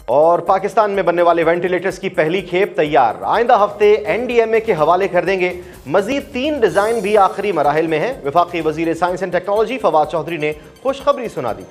और पाकिस्तान में बनने वाले वेंटिलेटर्स की पहली खेप तैयार, आइंदा हफ्ते एनडीएमए के हवाले कर देंगे। मजीद 3 डिजाइन भी आखिरी मराहिल में हैं। वफाकी वजीर science and technology Fawad Chaudhry ने खुशखबरी सुना दी।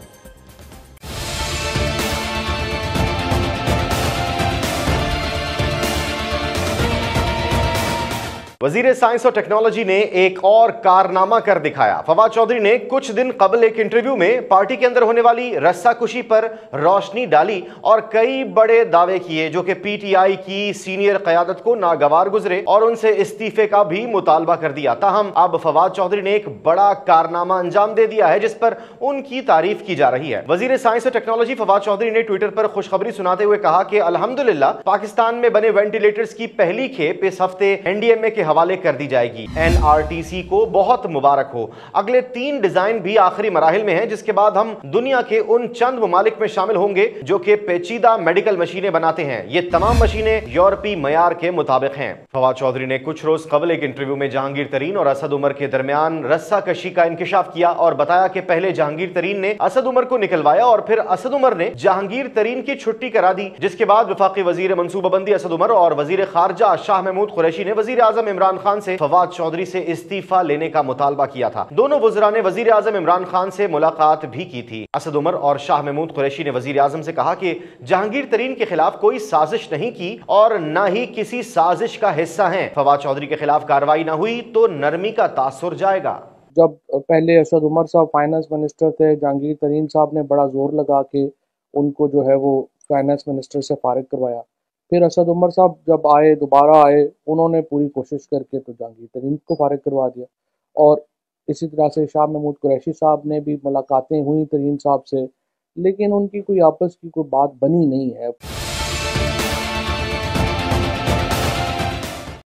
वजीर साइंस और टेक्नोलॉजी ने एक और कारनामा कर दिखाया। फवाद चौधरी ने कुछ दिन कबल एक इंटरव्यू में पार्टी के अंदर होने वाली रस्साकुशी पर रोशनी डाली और कई बड़े दावे किए जो कि पीटीआई की सीनियर क़यादत को नागवार गुजरे और उनसे इस्तीफे का भी मुतालबा कर दिया। ताहम अब फवाद चौधरी ने एक बड़ा कारनामा अंजाम दे दिया है जिस पर उनकी तारीफ की जा रही है। वजीर साइंस और टेक्नोलॉजी फवाद चौधरी ने ट्विटर पर खुशखबरी सुनाते हुए कहा कि अल्हम्दुलिल्लाह पाकिस्तान में बने वेंटिलेटर्स की पहली खेप इस हफ्ते एनडीएमए के हवाले कर दी जाएगी। एनआरटीसी को बहुत मुबारक हो। अगले 3 डिजाइन भी आखिरी मराहिल में हैं जिसके बाद हम दुनिया के उन चंद ममालिक में शामिल होंगे जो कि पेचीदा मेडिकल मशीनें बनाते हैं। ये तमाम मशीनें यूरोपीय मयार के मुताबिक हैं। फवाद चौधरी ने कुछ रोज कबल एक इंटरव्यू में जहांगीर तरीन और असद उमर के दरमियान रस्सा कशी का इंकिशाफ किया और बताया कि पहले जहांगीर तरीन ने असद उमर को निकलवाया और फिर असद उमर ने जहांगीर तरीन की छुट्टी करा दी, जिसके बाद वफाकी वजीर मनसूबाबंदी असद उमर और वजीर खारजा शाह महमूद कुरैशी ने वजीर आजम इमरान खान से फवाद चौधरी से इस्तीफा लेने का मुतालबा किया था। दोनों वज़रा ने वजीर आजम इमरान खान से मुलाकात भी की थी। असद उमर और शाह महमूद कुरैशी ने वजीर आजम से कहा कि जहांगीर तरीन के खिलाफ कोई साजिश नहीं की और न ही किसी साजिश का हिस्सा है। फवाद चौधरी के खिलाफ कार्रवाई न हुई तो नरमी का तासुर जाएगा। जब पहले असद उमर साहब फाइनेंस मिनिस्टर थे, जहांगीर तरीन साहब ने बड़ा जोर लगा के उनको जो है वो फाइनेंस मिनिस्टर से फारिग करवाया। फिर असद उमर साहब जब आए, दोबारा आए, उन्होंने पूरी कोशिश करके तो जहांगीर तरीन को फारिग करवा दिया। और इसी तरह से शाह महमूद कुरैशी साहब ने भी मुलाकातें हुई तरीन साहब से, लेकिन उनकी कोई आपस की कोई बात बनी नहीं है।